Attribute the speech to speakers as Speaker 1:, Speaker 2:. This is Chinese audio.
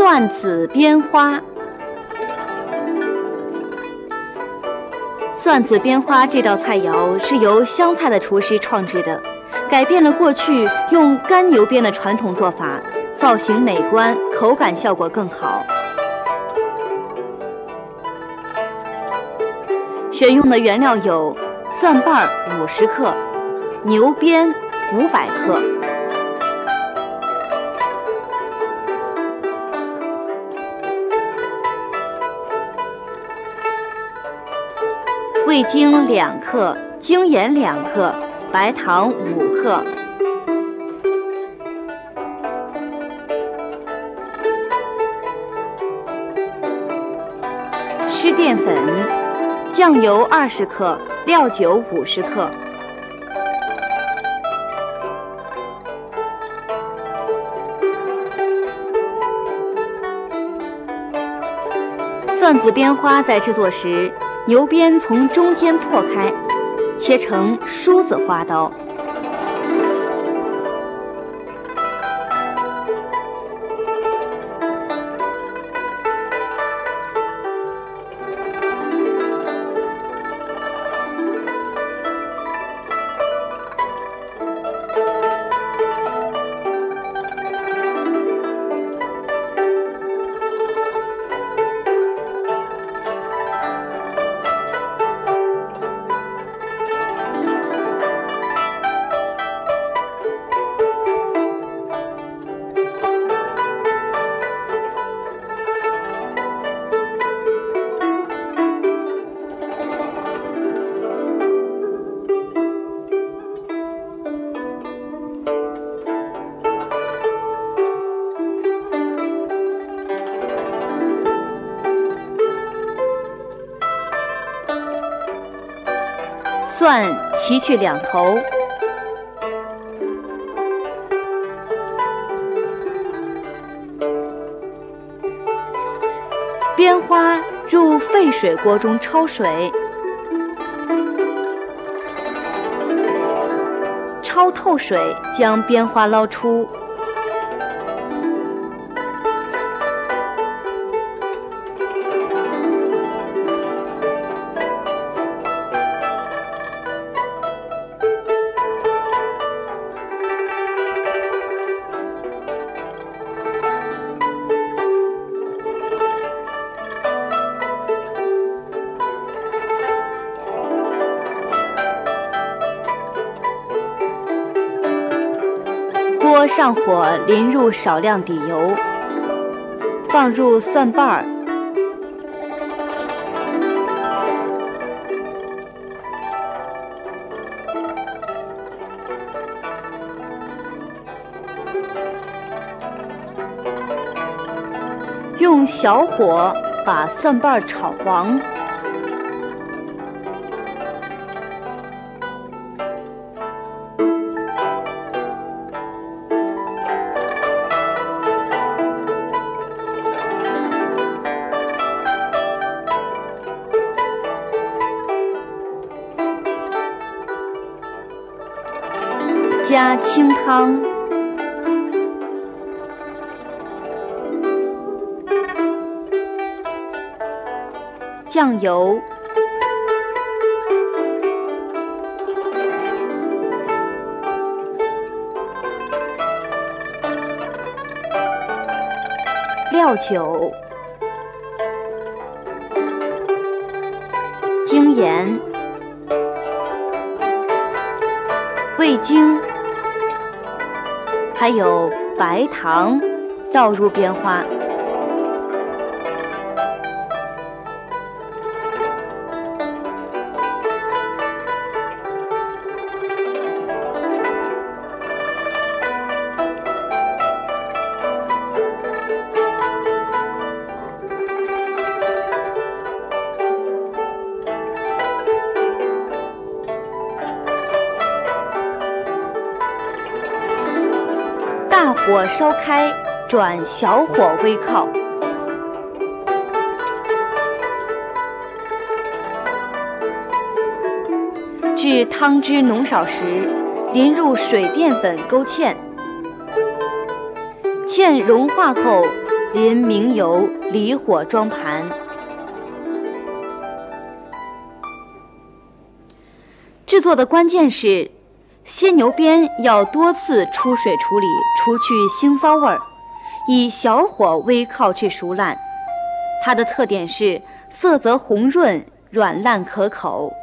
Speaker 1: 蒜子煸花。蒜子煸花这道菜肴是由湘菜的厨师创制的，改变了过去用干牛煸的传统做法，造型美观，口感效果更好。选用的原料有蒜瓣50克、牛鞭500克。味精2克，精盐2克，白糖5克。湿淀粉、酱油20克，料酒50克。蒜子煸花在制作时，牛鞭从中间破开，切成梳子花刀。蒜齐去2头，煸花入沸水锅中焯水，焯透水，将煸花捞出。锅上火，淋入少量底油，放入蒜瓣、用小火把蒜瓣炒黄。加清汤、酱油、料酒、精盐、味精，还有白糖，倒入煸花。大火烧开，转小火煨烤。至汤汁浓少时，淋入水淀粉勾芡，芡融化后， 淋明油，离火装盘。制作的关键是，鲜牛鞭要多次出水处理，除去腥骚味儿，以小火微烤至熟烂。它的特点是色泽红润，软烂可口，